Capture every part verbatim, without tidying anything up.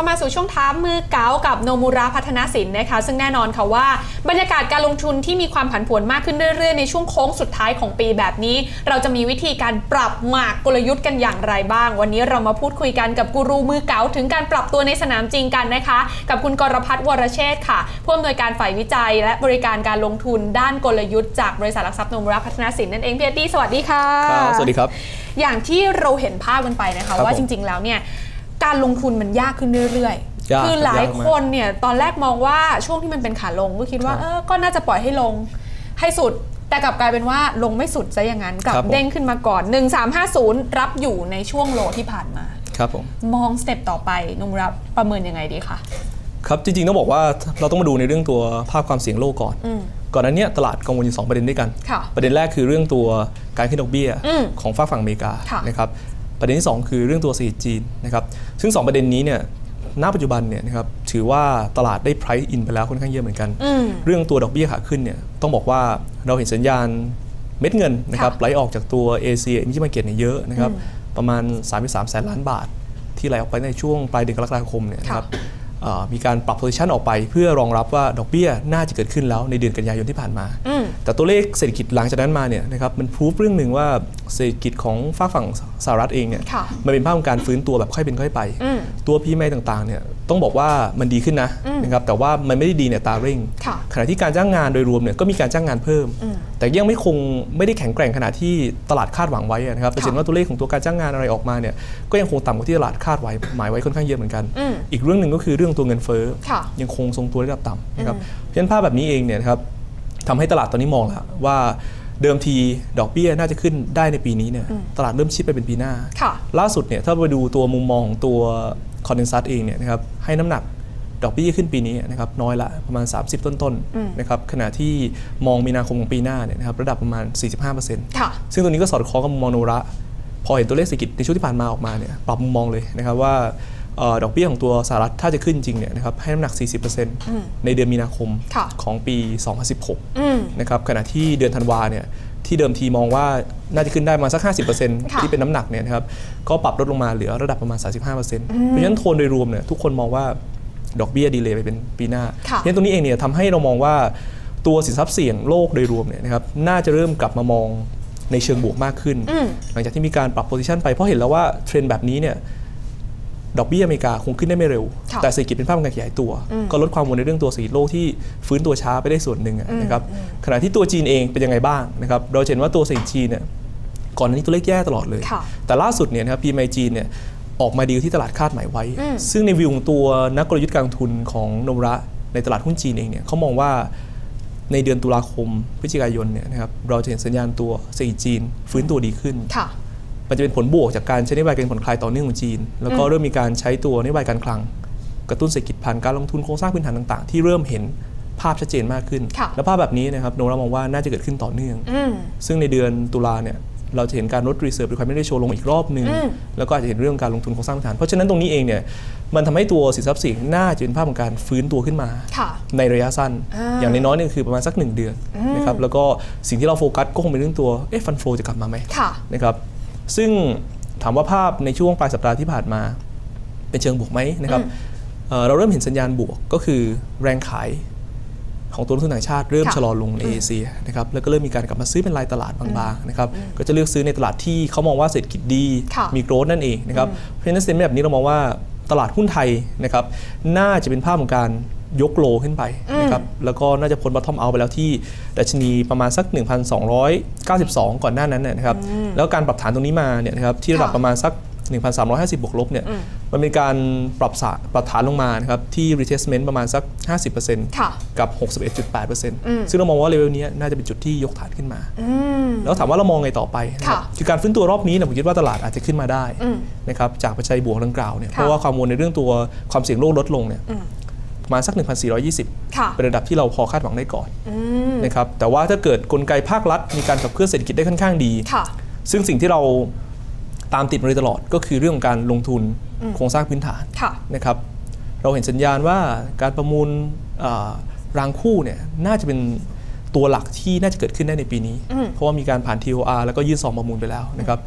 มาสู่ช่วงท้ามือเก๋ากับโนมุระพัฒนสินนะคะซึ่งแน่นอนค่ะว่าบรรยากาศการลงทุนที่มีความผันผวนมากขึ้นเรื่อยๆในช่วงโค้งสุดท้ายของปีแบบนี้เราจะมีวิธีการปรับหมากกลยุทธ์กันอย่างไรบ้างวันนี้เรามาพูดคุยกันกับกูรูมือเก๋าถึงการปรับตัวในสนามจริงกันนะคะกับคุณกรพัฒน์วรเชษฐ์ค่ะผู้อำนวยการฝ่ายวิจัยและบริการการลงทุนด้านกลยุทธ์จากบริษัทหลักทรัพย์โนมุระพัฒนสินนั่นเองพี่เอ็ดดี้สวัสดีค่ะสวัสดีครับอย่างที่เราเห็นภาพกันไปนะคะว่าจริงๆแล้วเนี่ยการลงทุนมันยากขึ้นเรื่อยๆคือหลายคนเนี่ยตอนแรกมองว่าช่วงที่มันเป็นขาลงก็คิดว่าเออก็น่าจะปล่อยให้ลงให้สุดแต่กลับกลายเป็นว่าลงไม่สุดซะอย่างนั้นกลับเด้งขึ้นมาก่อนหนึ่งสามห้าศูนย์รับอยู่ในช่วงโลที่ผ่านมาครับผมมองสเต็ปต่อไปนุมรับประเมินยังไงดีคะครับจริงๆต้องบอกว่าเราต้องมาดูในเรื่องตัวภาพความเสี่ยงโลกก่อนก่อนหน้านี้ตลาดกังวลอยู่สองประเด็นด้วยกันประเด็นแรกคือเรื่องตัวการขึ้นดอกเบี้ยของฝั่งฝั่งอเมริกานะครับประเด็นที่สองคือเรื่องตัวเศรษฐกิจจีนนะครับซึ่งสองประเด็นนี้เนี่ยณปัจจุบันเนี่ยนะครับถือว่าตลาดได้ price in ไปแล้วค่อนข้างเยอะเหมือนกันเรื่องตัวดอกเบี้ยขาขึ้นเนี่ยต้องบอกว่าเราเห็นสัญญาณเม็ดเงินนะครับไหลออกจากตัวเอเชียอินดี้มาร์เก็ตเนี่ยเยอะนะครับประมาณ สามสิบสาม แสนล้านบาทที่ไหลออกไปในช่วงปลายเดือนกรกฎาคมเนี่ยนะครับมีการปรับ position ออกไปเพื่อรองรับว่าดอกเบี้ยน่าจะเกิดขึ้นแล้วในเดือนกันยายนที่ผ่านมาแต่ตัวเลขเศรษฐกิจหลังจากนั้นมาเนี่ยนะครับมันพูดเรื่องหนึ่งว่าเศรษฐกิจของฝั่งสหรัฐเองเนี่ยมันเป็นภาพของการฟื้นตัวแบบค่อยเป็นค่อยไปตัว พี เอ็ม ไอ ต่างๆเนี่ยต้องบอกว่ามันดีขึ้นนะนะครับแต่ว่ามันไม่ได้ดีเนี่ยตาเร่งขณะที่การจ้างงานโดยรวมเนี่ยก็มีการจ้างงานเพิ่มแต่ยังไม่คงไม่ได้แข็งแกร่งขนาดที่ตลาดคาดหวังไว้นะครับแต่เห็นว่าตัวเลขของตัวการจ้างงานอะไรออกมาเนี่ยก็ยังคงต่ำกว่าที่ตลาดคาดไว้หมายไว้ค่อนข้างเยอะเหมือนกันอีกเรื่องหนึ่งก็คือเรื่องตัวเงินเฟ้อยังคงทรงตัวระดับต่ำนะครับเพราะฉะนั้นภาพแบบนี้เองเนี่ยนะครับทำให้ตลาดตอนนี้มองแล้วว่าเดิมทีดอกเบี้ยน่าจะขึ้นได้ในปีนี้เนี่ยตลาดเริ่มชิดไปเป็นปีหน้าล่าสุดเนี่ยถ้าไปดูตัวมุมมองของตัวคอนเดนซัสเองเนี่ยนะครับให้น้ำหนักดอกเบี้ยขึ้นปีนี้นะครับน้อยละประมาณสามสิบต้นๆนะครับขณะที่มองมีนาคมของปีหน้าเนี่ยนะครับระดับประมาณ สี่สิบห้าเปอร์เซ็นต์ ซึ่งตัวนี้ก็สอดคล้องกับมุมมองโนระพอเห็นตัวเลขเศรษฐกิจในช่วงที่ผ่านมาออกมาเนี่ยปรับมุมมองเลยนะครับว่าดอกเบี้ยของตัวสหรัฐถ้าจะขึ้นจริงเนี่ยนะครับให้น้ำหนัก สี่สิบเปอร์เซ็นต์ ในเดือนมีนาคมของปี สองพันสิบหก นะครับขณะที่เดือนธันวาเนี่ยที่เดิมทีมองว่าน่าจะขึ้นได้มาสัก ห้าสิบเปอร์เซ็นต์ ที่เป็นน้ำหนักเนี่ยนะครับก็ปรับลดลงมาเหลือระดับประมาณ สามสิบห้าเปอร์เซ็นต์ เพราะฉะนั้นโทนโดยรวมเนี่ยทุกคนมองว่าดอกเบี้ยดีเลย์ไปเป็นปีหน้าเพราะฉะนั้นตรงนี้เองเนี่ยทำให้เรามองว่าตัวสินทรัพย์เสี่ยงโลกโดยรวมเนี่ยนะครับน่าจะเริ่มกลับมามองในเชิงบวกมากขึ้นหลังจากที่มีการปรับโพซิชันไปเพราะเห็นแล้วว่าเทรนด์แบบนี้เนี่ยดอกเบี้ยอเมริกาคงขึ้นได้ไม่เร็วแต่เศรษฐกิจเป็นภาพของการขยายตัวก็ลดความกังวลในเรื่องตัวเศรษฐกิจโลกที่ฟื้นตัวช้าไปได้ส่วนหนึ่งนะครับขณะที่ตัวจีนเองเป็นยังไงบ้างนะครับเราเห็นว่าตัวเศรษฐกิจจีนเนี่ยก่อนหน้านี้ตัวเลขแย่ตลอดเลยแต่ล่าสุดเนี่ยนะครับ พี เอ็ม ไอ จีนเนี่ยออกมาดีที่ตลาดคาดหมายไว้ซึ่งในวิวของตัวนักกลยุทธ์การลงทุนของโนมุระในตลาดหุ้นจีนเองเนี่ยเขามองว่าในเดือนตุลาคมพฤศจิกายนเนี่ยนะครับเราจะเห็นสัญญาณตัวเศรษฐกิจจีนฟื้นตัวดีขึ้นมันจะเป็นผลบวกจากการใช้นโยบายการผ่อนคลายต่อเนื่องของจีนแล้วก็เริ่มมีการใช้ตัวนโยบายการคลังกระตุ้นเศรษฐกิจผ่านการลงทุนโครงสร้างพื้นฐานต่างๆที่เริ่มเห็นภาพชัดเจนมากขึ้นและภาพแบบนี้นะครับโนมุระมองว่าน่าจะเกิดขึ้นต่อเนื่องซึ่งในเดือนตุลาเนี่ยเราจะเห็นการลด Reserve Requirement Ratio ลงอีกรอบนึงแล้วก็อาจจะเห็นเรื่องการลงทุนโครงสร้างพื้นฐานเพราะฉะนั้นตรงนี้เองเนี่ยมันทำให้ตัวสินทรัพย์เสี่ยงน่าจะเป็นภาพของการฟื้นตัวขึ้นมาในระยะสั้นอย่างน้อยๆเนี่ยคือประมาณสักหนึ่งเดือนนะครับแล้วก็สิ่งที่เราโฟกัสก็คงเป็นเรื่องตัวเอ๊ะฟันโฟจะกลับมาไหมนะครับซึ่งถามว่าภาพในช่วงปลายสัปดาห์ที่ผ่านมาเป็นเชิงบวกไหมนะครับ เ, เราเริ่มเห็นสัญญาณบวกก็คือแรงขายของตัวนักลงทุนต่างชาติเริ่มชะลอลงในเอเชียนะครับแล้วก็เริ่มมีการกลับมาซื้อเป็นรายตลาดบางๆนะครับก็จะเลือกซื้อในตลาดที่เขามองว่าเศรษฐกิจดีมีโกรธนั่นเองนะครับเพราะฉะนั้นเซ็นแบบนี้เรามองว่าตลาดหุ้นไทยนะครับน่าจะเป็นภาพของการยกโลขึ้นไปนะครับแล้วก็น่าจะพ้น bottom out ไปแล้วที่ดัชนีประมาณสัก หนึ่งพันสองร้อยเก้าสิบสอง ก่อนหน้านั้นนะครับแล้วการปรับฐานตรงนี้มาเนี่ยนะครับที่ระดับประมาณสัก หนึ่งพันสามร้อยห้าสิบ บวกลบเนี่ยมันเป็นการปรับปรับฐานลงมานะครับที่ retestment ประมาณสัก ห้าสิบเปอร์เซ็นต์ กับ หกสิบเอ็ดจุดแปดเปอร์เซ็นต์ ซึ่งเรามองว่าเลเวลนี้น่าจะเป็นจุดที่ยกฐานขึ้นมาแล้วถามว่าเรามองไงต่อไปนะครับคือการฟื้นตัวรอบนี้เนี่ยผมคิดว่าตลาดอาจจะขึ้นมาได้นะครับจากปัจจัยบวกดังกล่าวเนี่ยเพราะว่าความกังวลในเรื่องตัวความเสี่ยงโลกลดลงเนี่ยประมาณสัก หนึ่งพันสี่ร้อยยี่สิบ เป็นระดับที่เราพอคาดหวังได้ก่อนนะครับแต่ว่าถ้าเกิดกลไกภาครัฐมีการขับเคลื่อนเศรษฐกิจได้ค่อนข้างดีซึ่งสิ่งที่เราตามติดมาโดยตลอดก็คือเรื่องของการลงทุนโครงสร้างพื้นฐานนะครับเราเห็นสัญญาณว่าการประมูลรางคู่เนี่ยน่าจะเป็นตัวหลักที่น่าจะเกิดขึ้นได้ในปีนี้เพราะว่ามีการผ่าน ที โอ อาร์ แล้วก็ยื่นซองประมูลไปแล้วนะครับ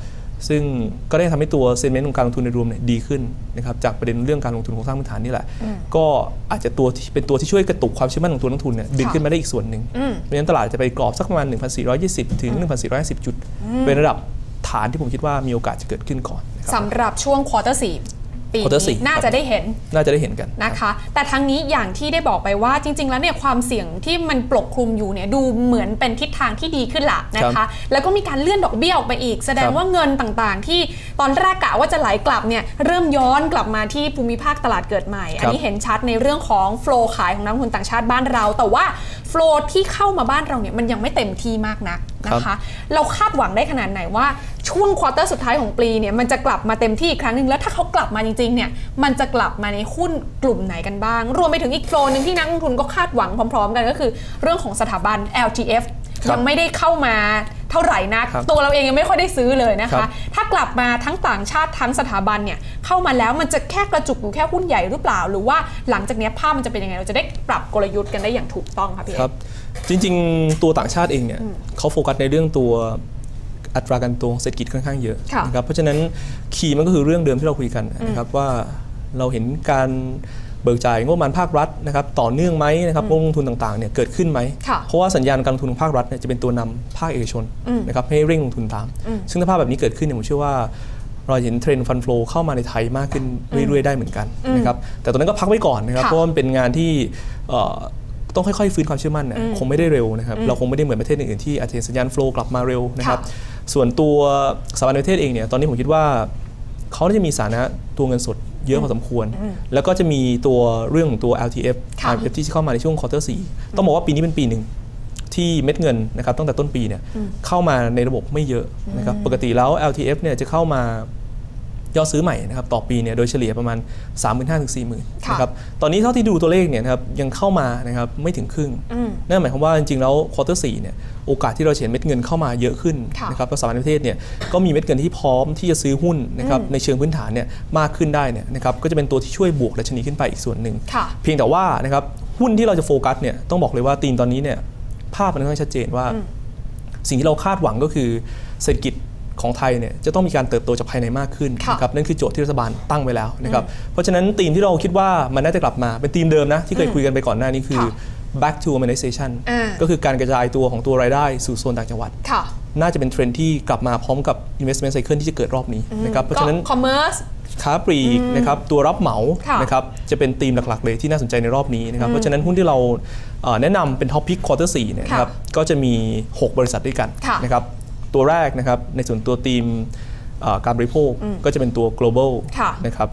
ซึ่งก็ได้ทำให้ตัวเซนเมนต์ของการลงทุนในรวมเนี่ยดีขึ้นนะครับจากประเด็นเรื่องการลงทุนโครงสร้างพื้นฐานนี่แหละก็อาจจะตัวเป็นตัวที่ช่วยกระตุกความเชื่อมั่นของตัวนักทุนเนี่ยดึงขึ้นมาได้อีกส่วนหนึ่งเพราะฉะนั้นตลาดจะไปกรอบสักประมาณ หนึ่งพันสี่ร้อยยี่สิบ ถึง หนึ่งพันสี่ร้อยห้าสิบ จุดเป็นระดับฐานที่ผมคิดว่ามีโอกาสจะเกิดขึ้นก่อนสำหรับช่วงควอเตอร์สี่ปีนี้น่าจะได้เห็นน่าจะได้เห็นกันนะคะแต่ทั้งนี้อย่างที่ได้บอกไปว่าจริงๆแล้วเนี่ยความเสี่ยงที่มันปกคลุมอยู่เนี่ยดูเหมือนเป็นทิศทางที่ดีขึ้นละนะคะแล้วก็มีการเลื่อนดอกเบี้ยออกไปอีกแสดงว่าเงินต่างๆที่ตอนแรกกะว่าจะไหลกลับเนี่ยเริ่มย้อนกลับมาที่ภูมิภาคตลาดเกิดใหม่อันนี้เห็นชัดในเรื่องของโฟลว์ขายของนักลงทุนต่างชาติบ้านเราแต่ว่าโฟลว์ที่เข้ามาบ้านเราเนี่ยมันยังไม่เต็มที่มากนักนะคะเราคาดหวังได้ขนาดไหนว่าช่วงควอเตอร์สุดท้ายของปีเนี่ยมันจะกลับมาเต็มที่อีกครั้งหนึ่งแล้วถ้าเขากลับมาจริงๆเนี่ยมันจะกลับมาในหุ้นกลุ่มไหนกันบ้างรวมไปถึงอีกโฟลว์นึงที่นักลงทุนก็คาดหวังพร้อมๆกันก็คือเรื่องของสถาบัน แอล ที เอฟ ยังไม่ได้เข้ามาเท่าไหร่นักตัวเราเองยังไม่ค่อยได้ซื้อเลยนะคะถ้ากลับมาทั้งต่างชาติทั้งสถาบันเนี่ยเข้ามาแล้วมันจะแค่กระจุกอยู่แค่หุ้นใหญ่หรือเปล่าหรือว่าหลังจากนี้ภาพมันจะเป็นยังไงเราจะได้ปรับกลยุทธ์กันได้อย่างถูกต้องค่ะพี่ครับจริงๆตัวต่างชาติเองเนี่ยเขาโฟกัสในเรื่องตัวอัตราการตัวเศรษฐกิจค่อนข้างเยอะนะครับเพราะฉะนั้นคีย์มันก็คือเรื่องเดิมที่เราคุยกันนะครับว่าเราเห็นการเบิกจ่ายงบประมาณภาครัฐนะครับต่อเนื่องไหมนะครับลงทุนต่างๆเนี่ยเกิดขึ้นไหมเพราะว่าสัญญาณการลงทุนของภาครัฐเนี่ยจะเป็นตัวนำภาคเอกชนนะครับให้เร่งลงทุนตามซึ่งถ้าภาพแบบนี้เกิดขึ้นเนี่ยผมเชื่อว่าเราเห็นเทรนด์ฟันโฟลเข้ามาในไทยมากขึ้นเรื่อยๆได้เหมือนกันนะครับแต่ตอนนั้นก็พักไว้ก่อนนะครับเพราะมันเป็นงานที่ต้องค่อยๆฟื้นความเชื่อมั่นเนี่ยคงไม่ได้เร็วนะครับเราคงไม่ได้เหมือนประเทศอื่นๆที่อาจจะเห็นสัญญาณโฟลกลับมาเร็วนะครับส่วนตัวสถาบันประเทศเองเนี่ยตอนนี้ผมคิดว่าเขาจะมีฐานะตัวเงินสดเยอะพอสมควรแล้วก็จะมีตัวเรื่องของตัว แอล ที เอฟ อาร์ เอฟ ที่เข้ามาในช่วงควอเตอร์สี่ต้องบอกว่าปีนี้เป็นปีหนึ่งที่เม็ดเงินนะครับตั้งแต่ต้นปีเนี่ยเข้ามาในระบบไม่เยอะนะครับปกติแล้ว แอล ที เอฟ เนี่ยจะเข้ามายอดซื้อใหม่นะครับต่อปีเนี่ยโดยเฉลี่ยประมาณ สามหมื่นห้าพัน ถึง สี่หมื่น นะครับตอนนี้เท่าที่ดูตัวเลขเนี่ยนะครับยังเข้ามานะครับไม่ถึงครึ่งนั่นหมายความว่าจริงๆแล้วควอเตอร์สี่เนี่ยโอกาสที่เราเห็นเม็ดเงินเข้ามาเยอะขึ้นนะครับแล้วสถาบันประเทศเนี่ยก็มีเม็ดเงินที่พร้อมที่จะซื้อหุ้นนะครับในเชิงพื้นฐานเนี่ยมากขึ้นได้เนี่ยนะครับก็จะเป็นตัวที่ช่วยบวกดัชนีขึ้นไปอีกส่วนหนึ่งเพียงแต่ว่านะครับหุ้นที่เราจะโฟกัสเนี่ยต้องบอกเลยว่าธีมตอนนี้เนี่ยภาพมันค่อนข้างชัดเจนว่าสิ่งที่เราคาดหวังก็คือเศรษฐกิจของไทยเนี่ยจะต้องมีการเติบโตจากภายในมากขึ้นนะครับนั่นคือโจทย์ที่รัฐบาลตั้งไว้แล้วนะครับเพราะฉะนั้นธีมที่เราคิดว่ามันน่าจะกลับมาเป็นธีมเดิมนะที่เคยคุยกันไปก่อนหน้านี้คือ back to urbanization ก็คือการกระจายตัวของตัวรายได้สู่โซนต่างจังหวัดน่าจะเป็นเทรนด์ที่กลับมาพร้อมกับ investment cycle ที่จะเกิดรอบนี้นะครับเพราะฉะนั้น commerce ค้าปลีกนะครับตัวรับเหมานะครับจะเป็นธีมหลักๆเลยที่น่าสนใจในรอบนี้นะครับเพราะฉะนั้นหุ้นที่เราแนะนำเป็นท็อปพิกควอเตอร์สี่นะครับก็จะมีหกบริษัทด้วยกันนะครับตัวแรกนะครับในส่วนตัวทีมการบริโภคก็จะเป็นตัว global นะครับ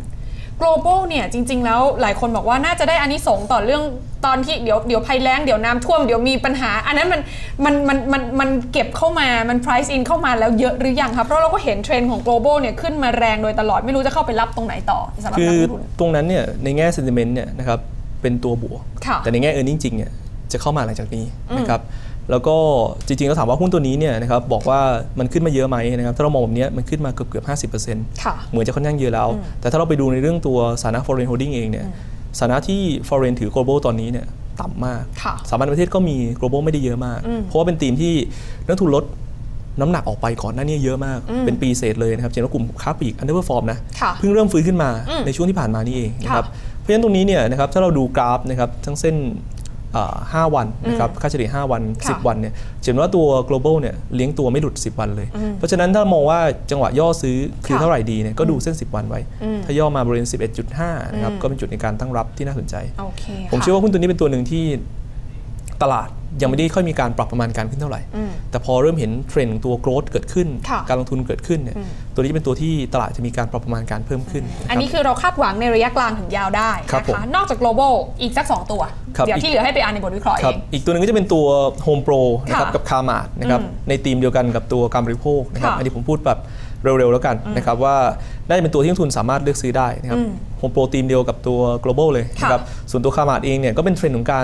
global เนี่ยจริงๆแล้วหลายคนบอกว่าน่าจะได้อานิสงส์ต่อเรื่องตอนที่เดี๋ยวเดี๋ยวภัยแล้งเดี๋ยวน้ำท่วมเดี๋ยวมีปัญหาอันนั้นมันมันมันมันมันเก็บเข้ามามัน price in เข้ามาแล้วเยอะหรือยังครับเพราะเราก็เห็นเทรนด์ของ global เนี่ยขึ้นมาแรงโดยตลอดไม่รู้จะเข้าไปรับตรงไหนต่อสำหรับนักลงทุนตรงนั้นเนี่ยในแง่ sentiment เนี่ยนะครับเป็นตัวบวกแต่ในแง่ earning จริงเนี่ยจะเข้ามาหลังจากนี้นะครับแล้วก็จริงๆเราถามว่าหุ้นตัวนี้เนี่ยนะครับบอกว่ามันขึ้นมาเยอะไหมนะครับถ้าเรามองแบบนี้มันขึ้นมาเกือบเกือบห้าสิบเปอร์เซ็นต์เหมือนจะค่อนข้างเยอะแล้วแต่ถ้าเราไปดูในเรื่องตัวสถานะ foreign holding เองเนี่ยสถานะที่ foreign ถือ global ตอนนี้เนี่ยต่ำมากสถาบันประเทศก็มี global ไม่ได้เยอะมากเพราะว่าเป็นธีมที่นักทุนลดน้ำหนักออกไปก่อนหน้านี้เยอะมากเป็นปีเศษเลยนะครับเช่นว่ากลุ่มค้าปลีก underperform นะเพิ่งเริ่มฟื้นขึ้นมาในช่วงที่ผ่านมานี่เองนะครับเพราะฉะนั้นตรงนี้เนี่ยนะครับถ้าเราดูกราฟนะครับทั้งเส้นห้าวันนะครับค่าเฉลี่ยห้าวันสิบวันเนี่ยเห็นว่าตัว global เนี่ยเลี้ยงตัวไม่หลุดสิบวันเลยเพราะฉะนั้นถ้ามองว่าจังหวะย่อซื้อคือเท่าไหร่ดีเนี่ยก็ดูเส้นสิบวันไว้ถ้าย่อมาบริเวณ สิบเอ็ดจุดห้า นะครับก็เป็นจุดในการตั้งรับที่น่าสนใจผมเชื่อว่าหุ้นตัวนี้เป็นตัวหนึ่งที่ตลาดยังไม่ได้ค่อยมีการปรับประมาณการขึ้นเท่าไหร่แต่พอเริ่มเห็นเทรนด์ตัว growth เกิดขึ้นการลงทุนเกิดขึ้นเนี่ยตัวนี้เป็นตัวที่ตลาดจะมีการปรับประมาณการเพิ่มขึ้นอันนี้คือเราคาดหวังในระยะกลางถึงยาวได้นะคะนอกจาก global อีกสักสองตัวเดี๋ยวที่เหลือให้ไปอ่านในบทวิเคราะห์เองอีกตัวหนึ่งก็จะเป็นตัว home pro นะครับกับ Carmart นะครับในธีมเดียวกันกับตัวการบริโภคนะครับอันนี้ผมพูดแบบเร็วๆแล้วกันนะครับว่าน่าจะเป็นตัวที่นักทุนสามารถเลือกซื้อได้นะครับ home pro ธีมเดียวกับตัว global เลยนะครับส่วนตัว Carmart เองเนี่ยก็เป็นเทรนด์ของการ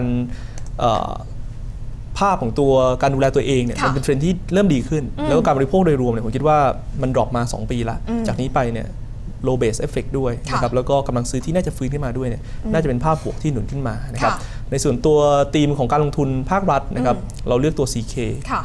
ภาพของตัวการดูแลตัวเองเนี่ยมันเป็นเทรนด์ที่เริ่มดีขึ้นแล้วก็การบริโภคโดยรวมเนี่ยผมคิดว่ามันดรอปมาสองปีละจากนี้ไปเนี่ย low base effect ด้วยนะครับแล้วก็กำลังซื้อที่น่าจะฟื้นขึ้นมาด้วยเนี่ยน่าจะเป็นภาพบวกที่หนุนขึ้นมานะครับในส่วนตัวธีมของการลงทุนภาครัฐนะครับเราเลือกตัว ซี เค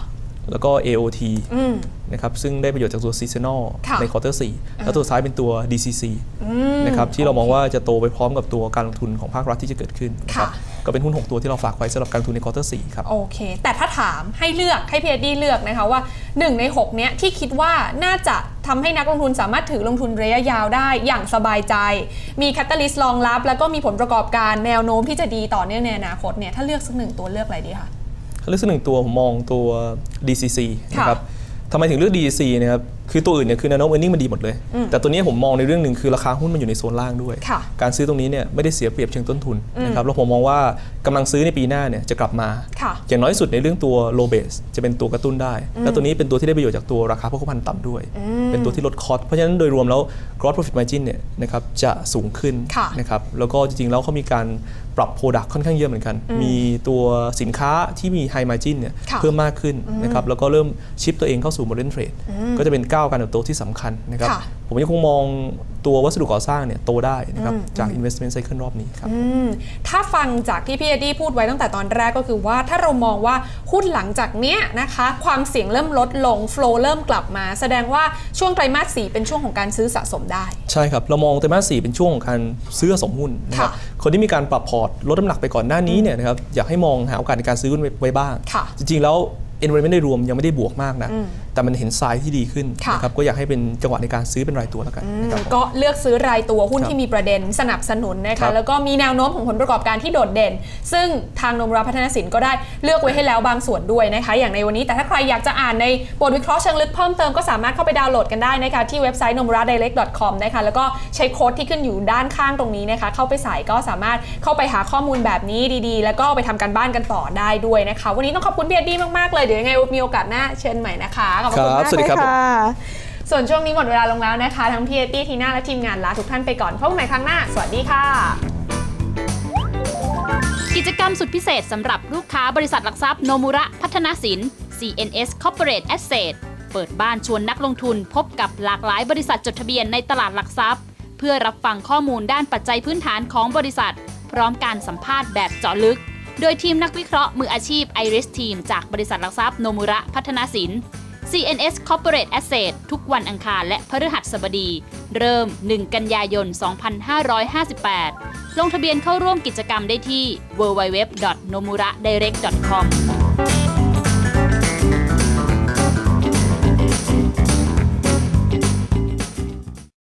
แล้วก็ เอ โอ ที นะครับซึ่งได้ประโยชน์จากตัว seasonal ในควอเตอร์สี่แล้วตัวท้ายเป็นตัว ดี ซี ซี นะครับที่เรามองว่าจะโตไปพร้อมกับตัวการลงทุนของภาครัฐที่จะเกิดขึ้นนะครับก็เป็นหุ้นหกตัวที่เราฝากไว้สำหรับการลงทุนในควอเตอร์สี่ครับโอเคแต่ถ้าถามให้เลือกให้พี่เอ็ดดี้เลือกนะคะว่าหนึ่งในหกเนี้ยที่คิดว่าน่าจะทำให้นักลงทุนสามารถถือลงทุนระยะยาวได้อย่างสบายใจมีแคตตาลิสต์รองรับแล้วก็มีผลประกอบการแนวโน้มที่จะดีต่อเนื่องในอนาคตเนี่ยถ้าเลือกสักหนึ่งตัวเลือกอะไรดีคะถ้าเลือกสักหนึ่งตัวผมมองตัว ดี ซี ซี นะครับทำไมถึงเลือก ดี ซี ซี นะครับคือตัวอื่นเนี่ยคือ Nano Earning มันดีหมดเลยแต่ตัวนี้ผมมองในเรื่องหนึ่งคือราคาหุ้นมันอยู่ในโซนล่างด้วยการซื้อตรงนี้เนี่ยไม่ได้เสียเปรียบเชิงต้นทุนนะครับแล้วผมมองว่ากำลังซื้อในปีหน้าเนี่ยจะกลับมาอย่างน้อยสุดในเรื่องตัว low base จะเป็นตัวกระตุ้นได้แล้วตัวนี้เป็นตัวที่ได้ประโยชน์จากตัวราคาโภคภัณฑ์ต่ำด้วยเป็นตัวที่ลดคอสเพราะฉะนั้นโดยรวมแล้ว gross profit margin เนี่ยนะครับจะสูงขึ้นนะครับแล้วก็จริงๆแล้วเขามีการปรับ product ค่อนข้างเยอะเหมือนกันมีตัวสินค้าที่มี high margin เนี่ยเพิ่มมากขึ้นนะครับแล้วก็เริ่มชิปตัวเองเข้าสู่ modern trade ก็จะเป็นก้าวการเติบโตที่สำคัญนะครับผมยังคงมองตัววัสดุก่อสร้างเนี่ยโตได้นะครับจาก investment cycle รอบนี้ครับถ้าฟังจากที่พี่เอ็ดดี้พูดไว้ตั้งแต่ตอนแรกก็คือว่าถ้าเรามองว่าหุ้นหลังจากเนี้ยนะคะความเสี่ยงเริ่มลดลง flow เริ่มกลับมาแสดงว่าช่วงไตรมาสสี่เป็นช่วงของการซื้อสะสมได้ใช่ครับเรามองไตรมาสสี่เป็นช่วงของการซื้อสะสมหุ้นนะครับคนที่มีการปรับพอร์ตลดน้ำหนักไปก่อนหน้านี้เนี่ยนะครับอยากให้มองหาโอกาสในการซื้อหุ้นไว้บ้างจริงๆแล้ว environment ได้รวมยังไม่ได้บวกมากนะแต่มันเห็นไซด์ที่ดีขึ้นนะครับก็อยากให้เป็นจังหวะในการซื้อเป็นรายตัวแล้วกันนะครับก็เลือกซื้อรายตัวหุ้นที่มีประเด็นสนับสนุนนะคะแล้วก็มีแนวโน้มของผลประกอบการที่โดดเด่นซึ่งทางโนมุระพัฒนสินก็ได้เลือกไว้ให้แล้วบางส่วนด้วยนะคะอย่างในวันนี้แต่ถ้าใครอยากจะอ่านในบทวิเคราะห์เชิงลึกเพิ่มเติมก็สามารถเข้าไปดาวน์โหลดกันได้นะคะที่เว็บไซต์ โนมุระไดเรกต์ ดอท คอม นะคะแล้วก็ใช้โค้ดที่ขึ้นอยู่ด้านข้างตรงนี้นะคะเข้าไปใส่ก็สามารถเข้าไปหาข้อมูลแบบนี้ดีๆแล้วก็ไปทำการบ้านกันต่อได้ด้วยนะคะวันนี้ต้องขอบคุณพี่เอ็ดดี้มากๆเลยเดี๋ยวยังไงมีโอกาสหน้าเชิญใหม่นะคะขอบคุณมากเลยค่ะส่วนช่วงนี้หมดเวลาลงแล้วนะคะทั้งพี่เอ็ดดี้ทีน่าและทีมงานลาทุกท่านไปก่อนพบกันใหม่ครั้งหน้าสวัสดีค่ะกิจกรรมสุดพิเศษสำหรับลูกค้าบริษัทหลักทรัพย์โนมุระพัฒนสิน ซี เอ็น เอส Corporate Asset เปิดบ้านชวนนักลงทุนพบกับหลากหลายบริษัทจดทะเบียนในตลาดหลักทรัพย์เพื่อรับฟังข้อมูลด้านปัจจัยพื้นฐานของบริษัทพร้อมการสัมภาษณ์แบบเจาะลึกโดยทีมนักวิเคราะห์มืออาชีพ ไอ ริส Team จากบริษัทหลักทรัพย์โนมุระพัฒนสิน ซี เอ็น เอส Corporate Asset ทุกวันอังคารและพฤหัสบดีเริ่มหนึ่งกันยายนสองพันห้าร้อยห้าสิบแปดลงทะเบียนเข้าร่วมกิจกรรมได้ที่ ดับเบิลยู ดับเบิลยู ดับเบิลยู ดอท โนมุระไดเรกต์ ดอท คอม